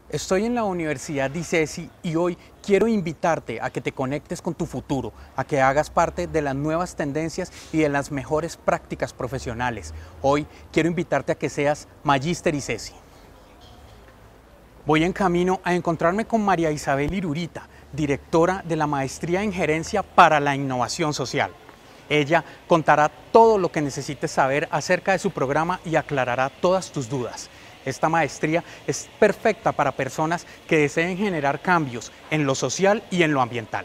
Estoy en la Universidad ICESI y hoy quiero invitarte a que te conectes con tu futuro, a que hagas parte de las nuevas tendencias y de las mejores prácticas profesionales. Hoy quiero invitarte a que seas Magíster ICESI. Voy en camino a encontrarme con María Isabel Irurita, directora de la Maestría en Gerencia para la Innovación Social. Ella contará todo lo que necesites saber acerca de su programa y aclarará todas tus dudas. Esta maestría es perfecta para personas que deseen generar cambios en lo social y en lo ambiental.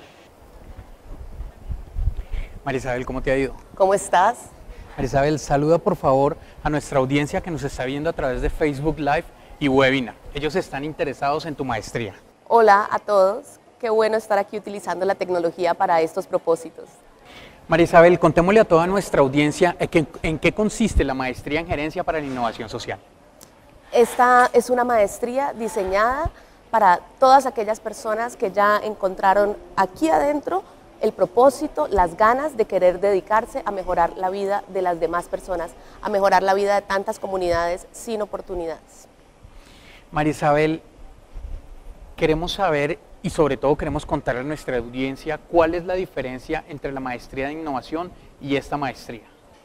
María Isabel, ¿cómo te ha ido? ¿Cómo estás? María Isabel, saluda por favor a nuestra audiencia que nos está viendo a través de Facebook Live y webinar. Ellos están interesados en tu maestría. Hola a todos, qué bueno estar aquí utilizando la tecnología para estos propósitos. María Isabel, contémosle a toda nuestra audiencia en qué consiste la Maestría en Gerencia para la Innovación Social. Esta es una maestría diseñada para todas aquellas personas que ya encontraron aquí adentro el propósito, las ganas de querer dedicarse a mejorar la vida de las demás personas, a mejorar la vida de tantas comunidades sin oportunidades. María Isabel, queremos saber y sobre todo queremos contarle a nuestra audiencia cuál es la diferencia entre la maestría de innovación y esta maestría.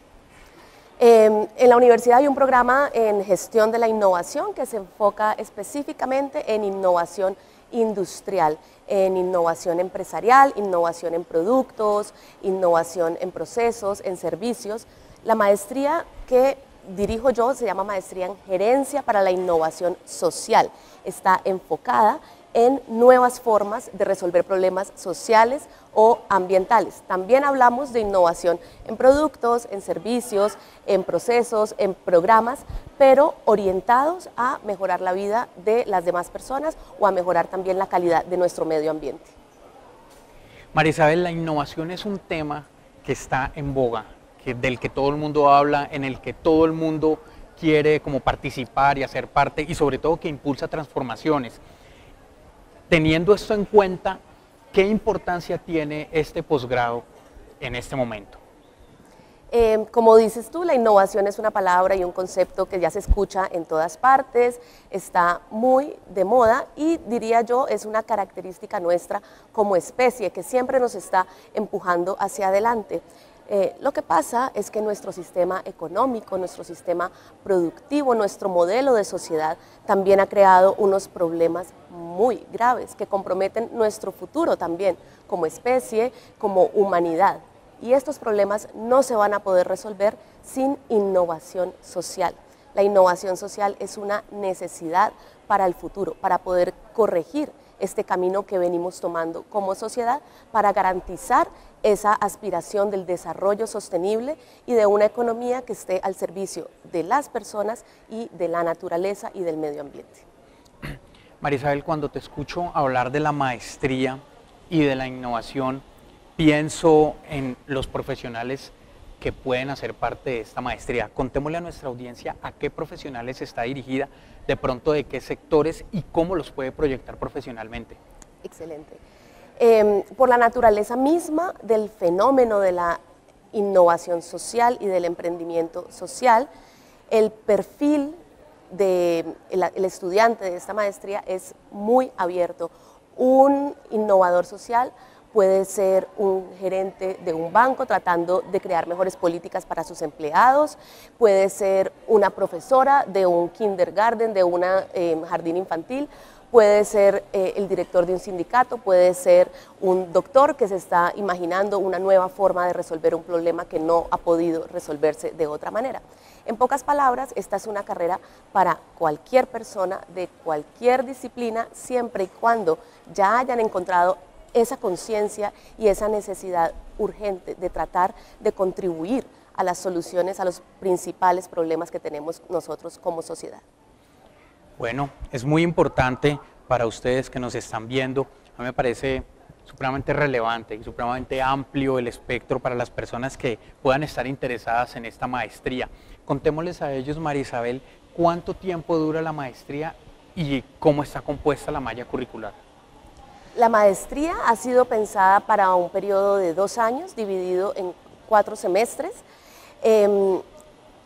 En la universidad hay un programa en gestión de la innovación que se enfoca específicamente en innovación industrial, en innovación empresarial, innovación en productos, innovación en procesos, en servicios. La maestría que dirijo yo se llama Maestría en Gerencia para la Innovación Social. Está enfocada en nuevas formas de resolver problemas sociales o ambientales. También hablamos de innovación en productos, en servicios, en procesos, en programas, pero orientados a mejorar la vida de las demás personas o a mejorar también la calidad de nuestro medio ambiente. María Isabel, la innovación es un tema que está en boga, del que todo el mundo habla, en el que todo el mundo quiere como participar y hacer parte y sobre todo que impulsa transformaciones. Teniendo esto en cuenta, ¿qué importancia tiene este posgrado en este momento? Como dices tú, la innovación es una palabra y un concepto que ya se escucha en todas partes, está muy de moda y diría yo es una característica nuestra como especie que siempre nos está empujando hacia adelante. Lo que pasa es que nuestro sistema económico, nuestro sistema productivo, nuestro modelo de sociedad también ha creado unos problemas muy graves que comprometen nuestro futuro también como especie, como humanidad. Y estos problemas no se van a poder resolver sin innovación social. La innovación social es una necesidad para el futuro, para poder corregir este camino que venimos tomando como sociedad para garantizar esa aspiración del desarrollo sostenible y de una economía que esté al servicio de las personas y de la naturaleza y del medio ambiente. María Isabel, cuando te escucho hablar de la maestría y de la innovación, pienso en los profesionales que pueden hacer parte de esta maestría. Contémosle a nuestra audiencia a qué profesionales está dirigida, de pronto de qué sectores y cómo los puede proyectar profesionalmente. Excelente. Por la naturaleza misma del fenómeno de la innovación social y del emprendimiento social, el perfil del estudiante de esta maestría es muy abierto. Un innovador social puede ser un gerente de un banco tratando de crear mejores políticas para sus empleados, puede ser una profesora de un kindergarten, de un jardín infantil, puede ser el director de un sindicato, puede ser un doctor que se está imaginando una nueva forma de resolver un problema que no ha podido resolverse de otra manera. En pocas palabras, esta es una carrera para cualquier persona de cualquier disciplina, siempre y cuando ya hayan encontrado esa conciencia y esa necesidad urgente de tratar de contribuir a las soluciones a los principales problemas que tenemos nosotros como sociedad. Bueno, es muy importante para ustedes que nos están viendo. A mí me parece supremamente relevante y supremamente amplio el espectro para las personas que puedan estar interesadas en esta maestría. Contémosles a ellos, María Isabel, cuánto tiempo dura la maestría y cómo está compuesta la malla curricular. La maestría ha sido pensada para un periodo de 2 años, dividido en 4 semestres.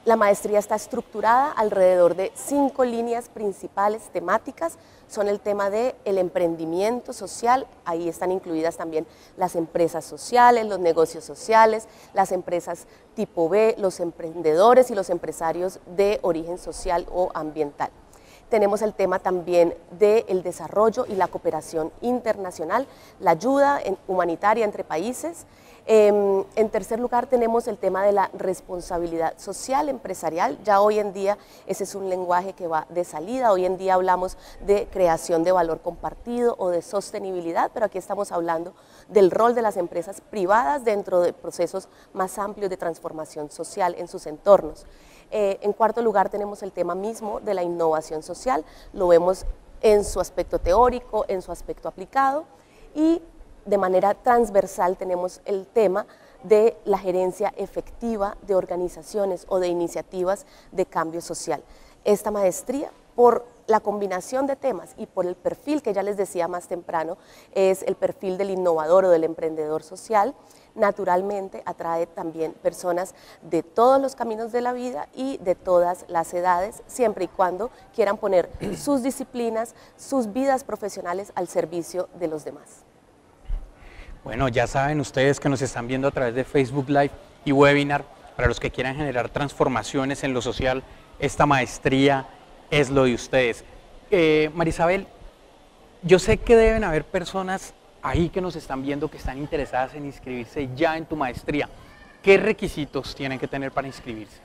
La maestría está estructurada alrededor de 5 líneas principales temáticas. Son el tema del emprendimiento social, ahí están incluidas también las empresas sociales, los negocios sociales, las empresas tipo B, los emprendedores y los empresarios de origen social o ambiental. Tenemos el tema también del desarrollo y la cooperación internacional, la ayuda humanitaria entre países. En tercer lugar tenemos el tema de la responsabilidad social empresarial. Ya hoy en día ese es un lenguaje que va de salida, hoy en día hablamos de creación de valor compartido o de sostenibilidad, pero aquí estamos hablando del rol de las empresas privadas dentro de procesos más amplios de transformación social en sus entornos. En cuarto lugar tenemos el tema mismo de la innovación social, lo vemos en su aspecto teórico, en su aspecto aplicado, y de manera transversal tenemos el tema de la gerencia efectiva de organizaciones o de iniciativas de cambio social. Esta maestría, por la combinación de temas y por el perfil que ya les decía más temprano, es el perfil del innovador o del emprendedor social, naturalmente atrae también personas de todos los caminos de la vida y de todas las edades, siempre y cuando quieran poner sus disciplinas, sus vidas profesionales al servicio de los demás. Bueno, ya saben ustedes que nos están viendo a través de Facebook Live y webinar, para los que quieran generar transformaciones en lo social, esta maestría es lo de ustedes. Marisabel, yo sé que deben haber personas ahí que nos están viendo que están interesadas en inscribirse ya en tu maestría. ¿Qué requisitos tienen que tener para inscribirse?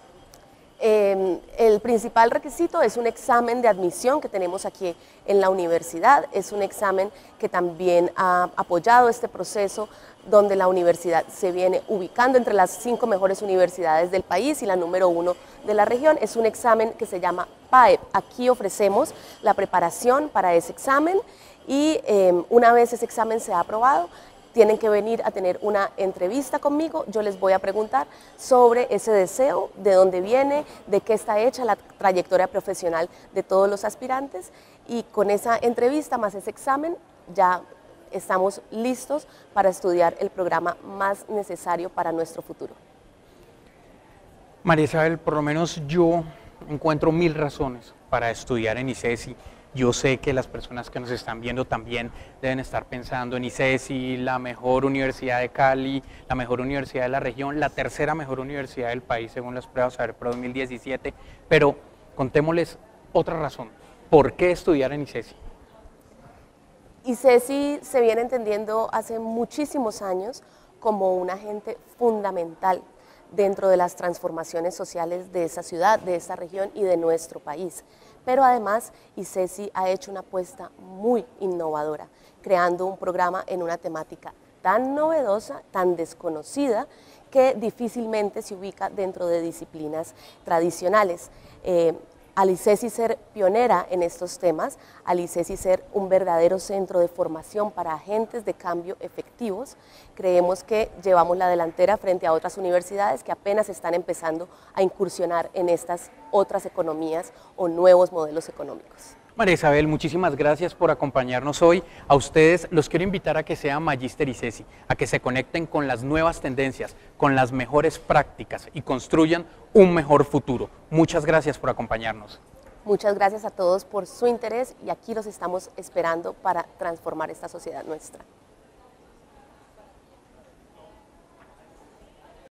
El principal requisito es un examen de admisión que tenemos aquí en la universidad. Es un examen que también ha apoyado este proceso, donde la universidad se viene ubicando entre las 5 mejores universidades del país y la número 1 de la región. Es un examen que se llama PAEP. Aquí ofrecemos la preparación para ese examen y una vez ese examen sea aprobado, tienen que venir a tener una entrevista conmigo. Yo les voy a preguntar sobre ese deseo, de dónde viene, de qué está hecha la trayectoria profesional de todos los aspirantes, y con esa entrevista más ese examen ya estamos listos para estudiar el programa más necesario para nuestro futuro. María Isabel, por lo menos yo encuentro 1000 razones para estudiar en ICESI. Yo sé que las personas que nos están viendo también deben estar pensando en ICESI, la mejor universidad de Cali, la mejor universidad de la región, la tercera mejor universidad del país según las pruebas Saber Pro 2017, pero contémosles otra razón. ¿Por qué estudiar en ICESI? ICESI se viene entendiendo hace muchísimos años como un agente fundamental dentro de las transformaciones sociales de esa ciudad, de esta región y de nuestro país. Pero además ICESI ha hecho una apuesta muy innovadora, creando un programa en una temática tan novedosa, tan desconocida, que difícilmente se ubica dentro de disciplinas tradicionales. Al ICESI ser pionera en estos temas, al ICESI ser un verdadero centro de formación para agentes de cambio efectivos, creemos que llevamos la delantera frente a otras universidades que apenas están empezando a incursionar en estas otras economías o nuevos modelos económicos. María Isabel, muchísimas gracias por acompañarnos hoy. A ustedes los quiero invitar a que sean Magíster ICESI, a que se conecten con las nuevas tendencias, con las mejores prácticas y construyan un mejor futuro. Muchas gracias por acompañarnos. Muchas gracias a todos por su interés y aquí los estamos esperando para transformar esta sociedad nuestra.